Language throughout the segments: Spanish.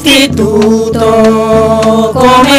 Instituto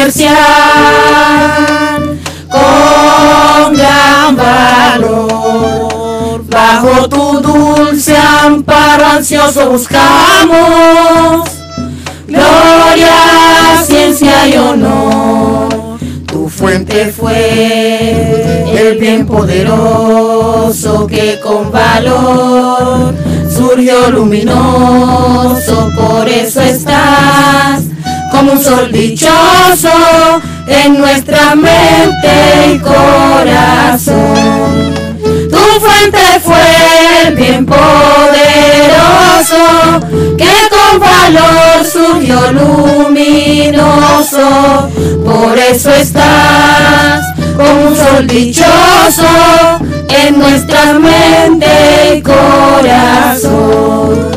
Comercial con gran valor. Bajo tu dulce amparo ansioso buscamos gloria, ciencia y honor. Tu fuente fue el bien poderoso que con valor surgió luminoso. Por eso estás como un sol dichoso en nuestra mente y corazón. Tu fuente fue el bien poderoso que con valor surgió luminoso. Por eso estás como un sol dichoso en nuestra mente y corazón.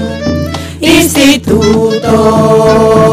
Instituto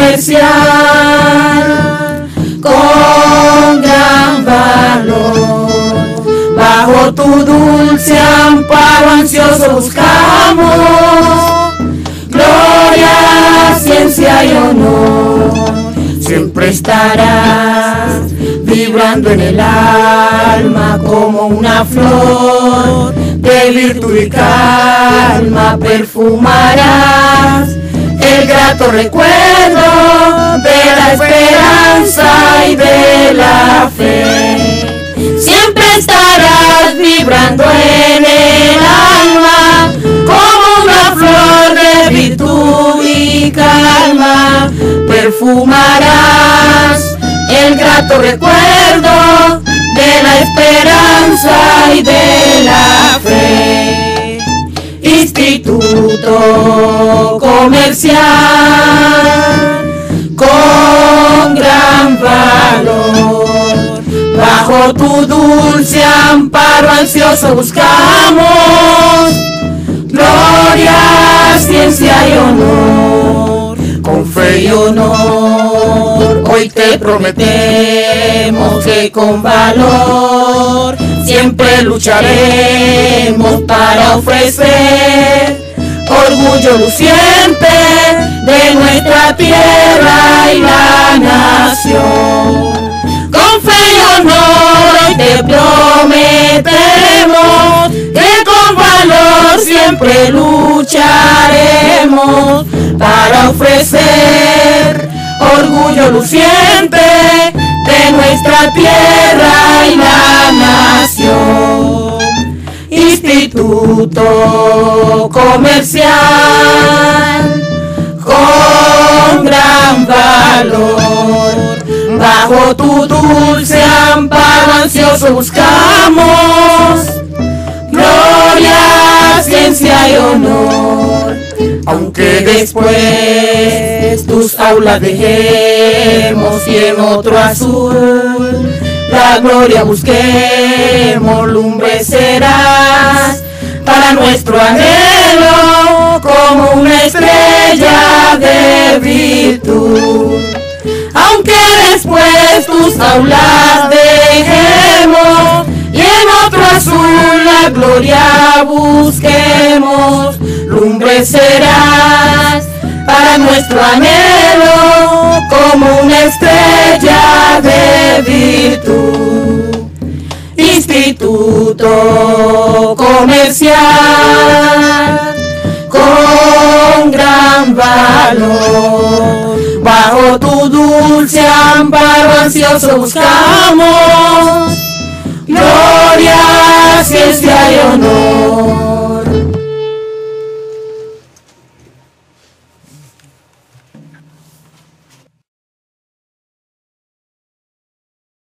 Comercial con gran valor. Bajo tu dulce amparo ansioso buscamos gloria, ciencia y honor. Siempre estarás vibrando en el alma como una flor de virtud y calma. Perfumarás el grato recuerdo de la esperanza y de la fe. Siempre estarás vibrando en el alma como una flor de virtud y calma. Perfumarás el grato recuerdo de la esperanza y de la fe. Instituto Comercial con gran valor. Bajo tu dulce amparo ansioso buscamos gloria, ciencia y honor. Con fe y honor hoy te prometemos que con valor siempre lucharemos para ofrecer orgullo luciente de nuestra tierra y la nación. Con fe y honor hoy te prometemos que con valor siempre lucharemos para ofrecer orgullo luciente de nuestra tierra y la nación. Instituto Comercial con gran valor. Bajo tu dulce amparo ansioso buscamos gloria, ciencia y honor. Aunque después tus aulas dejemos y en otro azul la gloria busquemos, lumbre serás para nuestro anhelo como una estrella de virtud. Aunque después tus aulas dejemos y en otro azul la gloria busquemos, lumbre serás para nuestro anhelo como una estrella de virtud. Instituto Comercial con gran valor. Bajo tu dulce amparo ansioso buscamos gloria, ciencia y honor.